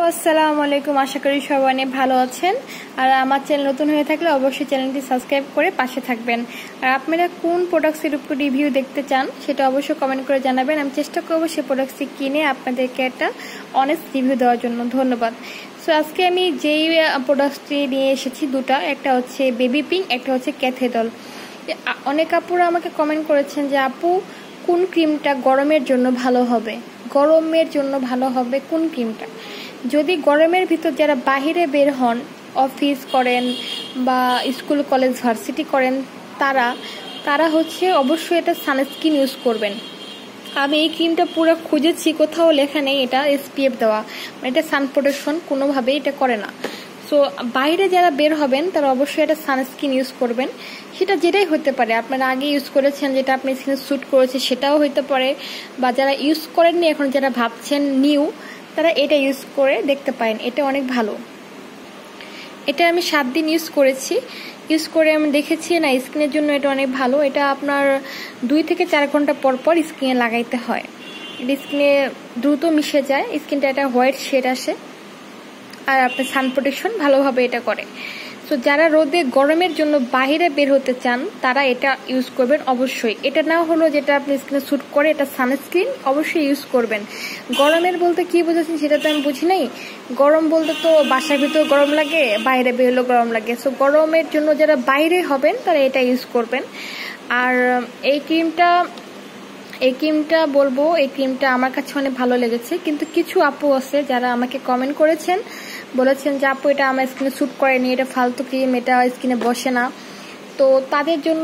আসসালামু আলাইকুম। আশা করি সবাই অনেক ভালো আছেন। আর আমার চ্যানেল নতুন হয়ে থাকলে অবশ্যই চ্যানেলটি সাবস্ক্রাইব করে পাশে থাকবেন। আর আপনারা কোন প্রোডাক্টসের উপর রিভিউ দেখতে চান সেটা অবশ্যই কমেন্ট করে জানাবেন। আমি চেষ্টা করব সেই প্রোডাক্টসটি কিনে আপনাদেরকে একটা অনেস্ট রিভিউ দেওয়ার জন্য। ধন্যবাদ। সো আজকে আমি যেই প্রোডাক্টসটি নিয়ে এসেছি দুটা, একটা হচ্ছে বেবি পিঙ্ক, একটা হচ্ছে ক্যাথেডল। অনেক আপুরা আমাকে কমেন্ট করেছেন যে আপু কোন ক্রিমটা গরমের জন্য ভালো হবে, গরমের জন্য ভালো হবে কোন ক্রিমটা। যদি গরমের ভিতর যারা বাহিরে বের হন, অফিস করেন বা স্কুল কলেজ ভার্সিটি করেন, তারা হচ্ছে অবশ্যই এটা সানস্ক্রিন ইউজ করবেন। আমি এই ক্রিমটা পুরো খুঁজেছি, কোথাও লেখা নেই এটা SPF দেওয়া, এটা সান প্রোটেকশন কোনোভাবেই এটা করে না। সো বাইরে যারা বের হবেন তারা অবশ্যই এটা সানস্ক্রিন ইউজ করবেন। সেটা যেটাই হতে পারে, আপনারা আগে ইউজ করেছেন যেটা আপনার স্কিনে স্যুট করেছে সেটাও হতে পারে, বা যারা ইউজ করেননি এখন যারা ভাবছেন নিউ, তারা এটা ইউজ করে দেখতে পারেন। এটা অনেক ভালো। এটা আমি 7 দিন ইউজ করেছি। ইউজ করে আমি দেখেছি না স্কিনের জন্য এটা অনেক ভালো। এটা আপনার 2 থেকে 4 ঘন্টা পর পর স্কিনে লাগাইতে হয়। এটা স্কিনে দ্রুত মিশে যায়, স্কিনটা একটা হোয়াইট শেড আসে, আর আপনার সান প্রোটেকশন ভালোভাবে এটা করে। সো যারা রোদে গরমের জন্য বাইরে বের হতে চান তারা এটা ইউজ করবেন অবশ্যই। এটা না হলো যেটা আপনি স্কিনে স্যুট করে, এটা সানস্ক্রিন অবশ্যই ইউজ করবেন। গরমের বলতে কি বুঝেছেন সেটা তো আমি বুঝি নাই। গরম বলতে তো বাসার ভিতরে গরম লাগে, বাইরে বের হলেও গরম লাগে। সো গরমের জন্য যারা বাইরে হবেন তারা এটা ইউজ করবেন। আর এই ক্রিমটা বলবো, এই ক্রিমটা আমার কাছে অনেক ভালো লেগেছে। কিন্তু কিছু আপু আছে যারা আমাকে কমেন্ট করেছেন, বলেছেন যে আপু এটা আমার স্কিনে স্যুট করেনি, এটা ফালতু ক্রিম, এটা স্কিনে বসে না। তো তাদের জন্য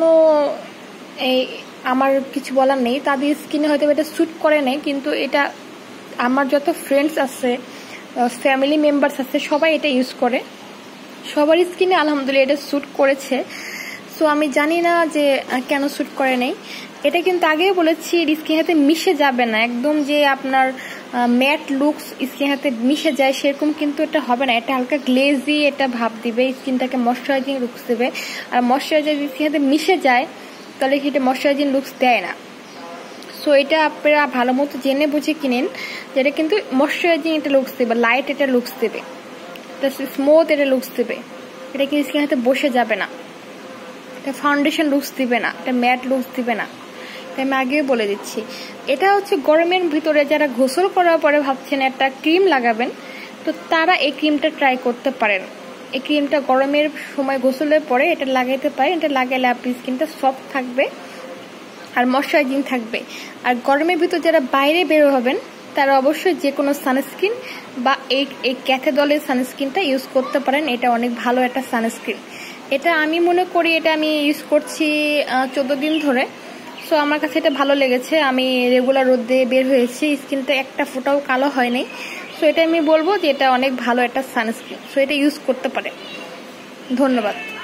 আমার কিছু বলার নেই। তাদের স্কিনে হয়তো এটা স্যুট করে নেই, কিন্তু এটা আমার যত ফ্রেন্ডস আছে, ফ্যামিলি মেম্বার্স আছে, সবাই এটা ইউজ করে। সবার স্কিনে আলহামদুলিল্লাহ এটা স্যুট করেছে। সো আমি জানি না যে কেন স্যুট করে নেই। এটা কিন্তু আগেও বলেছি স্কিনের সাথে মিশে যাবে না, একদম যে আপনার ম্যাট লুকস স্কিনের সাথে মিশে যায় সেরকম কিন্তু এটা হবে না। এটা হালকা গ্লেজি এটা ভাব দিবে, স্কিনটাকে ময়শ্চারাইজিং লুকস দেবে। আর ময়শ্চারাইজার স্কিনের সাথে মিশে যায় তাহলে সেটা ময়শ্চারাইজিং লুকস দেয় না। সো এটা আপনারা ভালো মতো জেনে বুঝে কিনেন, যেটা কিন্তু ময়শ্চারাইজিং এটা লুকস দেবে, লাইট এটা লুকস দেবে, স্মুথ এটা লুকস দেবে। এটা কিন্তু স্কিনের সাথে বসে যাবে না, এটা ফাউন্ডেশন লুকস দিবে না, এটা ম্যাট লুকস দিবে না। আমি আগেও বলে দিচ্ছি, এটা হচ্ছে গরমের ভিতরে যারা গোসল করার পরে ভাবছেন একটা ক্রিম লাগাবেন, তো তারা এই ক্রিমটা ট্রাই করতে পারেন। এই ক্রিমটা গরমের সময় গোসলের পরে এটা লাগাইতে পারেন। এটা লাগাইলে আপনার স্কিনটা সফট থাকবে আর ময়শ্চারাইজিং থাকবে। আর গরমের ভিতর যারা বাইরে বের হবেন তারা অবশ্যই যে কোনো সানস্ক্রিন বা এই ক্যাথেডলের সানস্ক্রিনটা ইউজ করতে পারেন। এটা অনেক ভালো একটা সানস্ক্রিন। এটা আমি মনে করি এটা আমি ইউজ করছি 14 দিন ধরে। সো আমার কাছে এটা ভালো লেগেছে। আমি রেগুলার রোদে বের হয়েছি, স্কিনটা একটা ফোঁটাও কালো হয়নি। সো এটা আমি বলবো যে এটা অনেক ভালো একটা সানস্ক্রিন। সো এটা ইউজ করতে পারে। ধন্যবাদ।